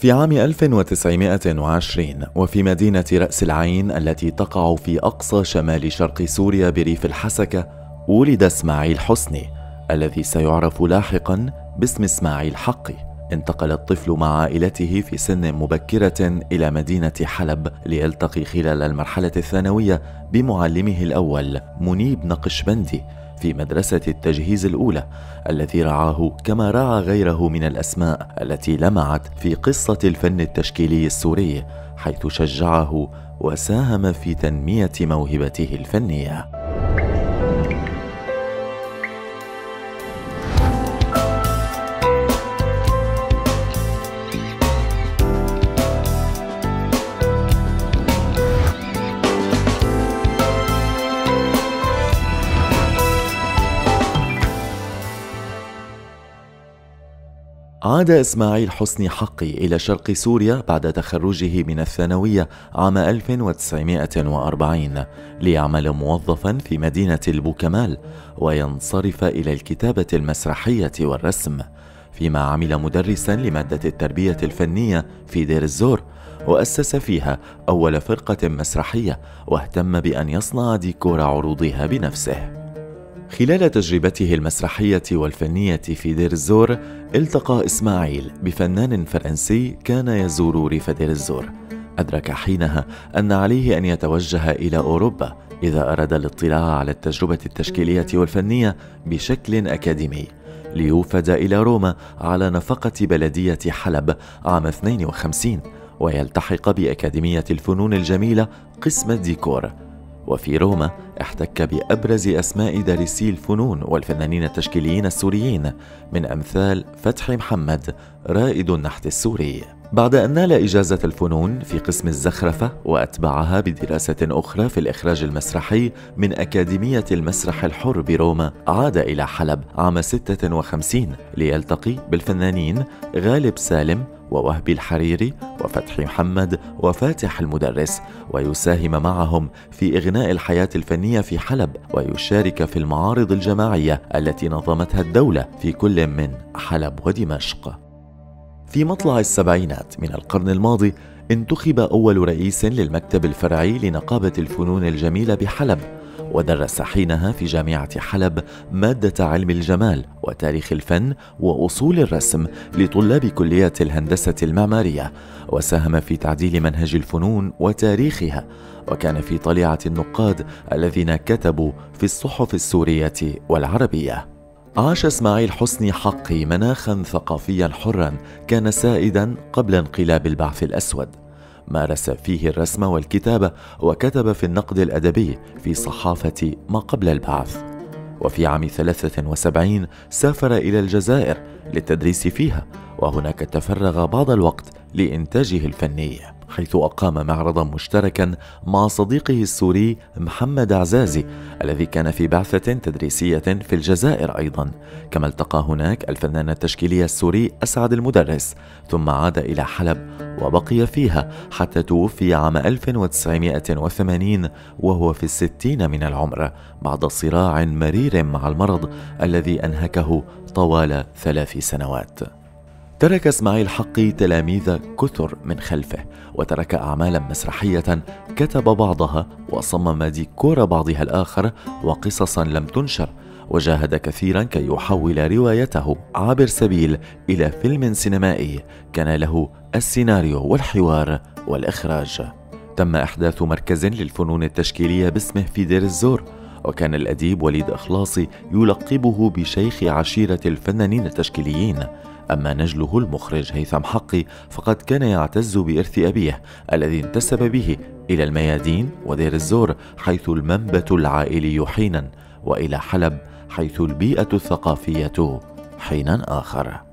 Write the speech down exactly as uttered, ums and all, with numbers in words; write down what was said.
في عام ألف وتسعمائة وعشرين وفي مدينة رأس العين التي تقع في أقصى شمال شرق سوريا بريف الحسكة، ولد إسماعيل حسني الذي سيعرف لاحقا باسم إسماعيل حقي. انتقل الطفل مع عائلته في سن مبكرة إلى مدينة حلب ليلتقي خلال المرحلة الثانوية بمعلمه الأول منيب نقشبندي في مدرسة التجهيز الأولى، الذي رعاه كما رعى غيره من الأسماء التي لمعت في قصة الفن التشكيلي السوري، حيث شجعه وساهم في تنمية موهبته الفنية. عاد إسماعيل حسني حقي إلى شرق سوريا بعد تخرجه من الثانوية عام ألف وتسعمائة وأربعين ليعمل موظفا في مدينة البوكمال وينصرف إلى الكتابة المسرحية والرسم، فيما عمل مدرسا لمادة التربية الفنية في دير الزور، وأسس فيها أول فرقة مسرحية واهتم بأن يصنع ديكور عروضها بنفسه. خلال تجربته المسرحية والفنية في دير الزور التقى إسماعيل بفنان فرنسي كان يزور ريف دير الزور. أدرك حينها أن عليه أن يتوجه إلى أوروبا إذا أراد الاطلاع على التجربة التشكيلية والفنية بشكل أكاديمي، ليوفد إلى روما على نفقة بلدية حلب عام اثنين وخمسين ويلتحق بأكاديمية الفنون الجميلة قسم الديكور. وفي روما احتك بأبرز أسماء دارسي الفنون والفنانين التشكيليين السوريين من أمثال فتحي محمد رائد النحت السوري. بعد أن نال إجازة الفنون في قسم الزخرفة وأتبعها بدراسة أخرى في الإخراج المسرحي من أكاديمية المسرح الحر بروما، عاد إلى حلب عام ستة وخمسين ليلتقي بالفنانين غالب سالم ووهبي الحريري وفتحي محمد وفاتح المدرس، ويساهم معهم في إغناء الحياة الفنية في حلب، ويشارك في المعارض الجماعية التي نظمتها الدولة في كل من حلب ودمشق. في مطلع السبعينات من القرن الماضي انتخب أول رئيس للمكتب الفرعي لنقابة الفنون الجميلة بحلب، ودرس حينها في جامعة حلب مادة علم الجمال وتاريخ الفن وأصول الرسم لطلاب كلية الهندسة المعمارية، وساهم في تعديل منهج الفنون وتاريخها، وكان في طليعة النقاد الذين كتبوا في الصحف السورية والعربية. عاش إسماعيل حسني حقي مناخا ثقافيا حرا كان سائدا قبل انقلاب البعث الأسود، مارس فيه الرسم والكتابة وكتب في النقد الأدبي في صحافة ما قبل البعث. وفي عام ثلاثة وسبعين سافر إلى الجزائر للتدريس فيها، وهناك تفرغ بعض الوقت لإنتاجه الفني، حيث أقام معرضا مشتركا مع صديقه السوري محمد عزازي الذي كان في بعثة تدريسية في الجزائر أيضا، كما التقى هناك الفنان التشكيلي السوري أسعد المدرس، ثم عاد إلى حلب وبقي فيها حتى توفي عام ألف وتسعمائة وثمانين وهو في الستين من العمر بعد صراع مرير مع المرض الذي أنهكه طوال ثلاث سنوات. ترك إسماعيل حقي تلاميذ كثر من خلفه، وترك أعمالا مسرحية كتب بعضها وصمم ديكور بعضها الآخر وقصصا لم تنشر، وجاهد كثيرا كي يحول روايته عابر سبيل إلى فيلم سينمائي كان له السيناريو والحوار والإخراج. تم إحداث مركز للفنون التشكيلية باسمه في دير الزور، وكان الأديب وليد إخلاصي يلقبه بشيخ عشيرة الفنانين التشكيليين. أما نجله المخرج هيثم حقي فقد كان يعتز بإرث أبيه الذي انتسب به إلى الميادين ودير الزور حيث المنبت العائلي حينا، وإلى حلب حيث البيئة الثقافية حينا آخر.